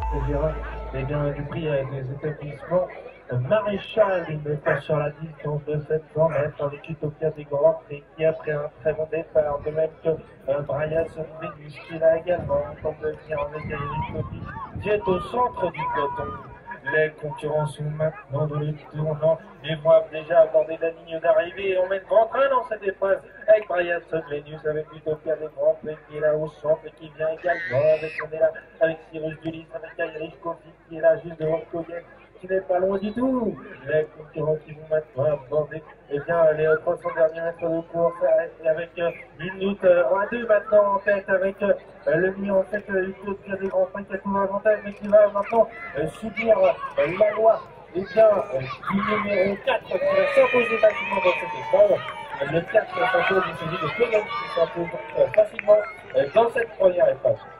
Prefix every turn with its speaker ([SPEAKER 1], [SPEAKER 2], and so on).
[SPEAKER 1] gérant du prix des établissements Maréchal, une passe sur la distance de 700 mètres avec Utopia des Grands Prix qui après un très bon départ, de même que Brian Vénus qui là également semble bien avec Eric Copy qui est au centre du peloton. Les concurrents sont maintenant dans le tournant et voient déjà aborder la ligne d'arrivée et on met le grand train dans cette épreuve avec Brian Vénus, avec Utopia des Grands Prix qui est là au centre et qui vient également on est là avec Cyrus Dulis, avec Eric Copy qui est là juste devant Kogen qui n'est pas loin du tout. Les concurrents qui vont maintenant aborder les 300 derniers mètres de course avec une minute 1-2 maintenant en tête avec le mis en tête Utopia des Grands Prix qui a tout l'avantage mais qui va maintenant subir la loi du numéro 4 qui va s'imposer facilement dans cette épreuve. Le 4 s'impose, il s'agit de Kogan qui s'impose facilement dans cette première épreuve.